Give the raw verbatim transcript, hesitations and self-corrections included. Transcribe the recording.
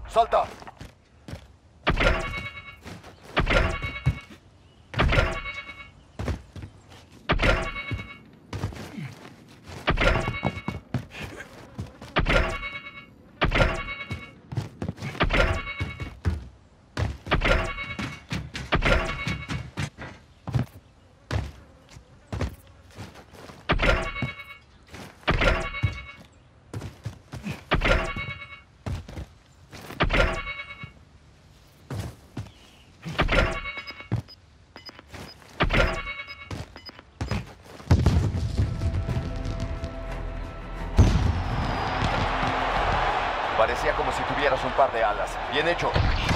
¡Salta! Parecía como si tuvieras un par de alas. Bien hecho.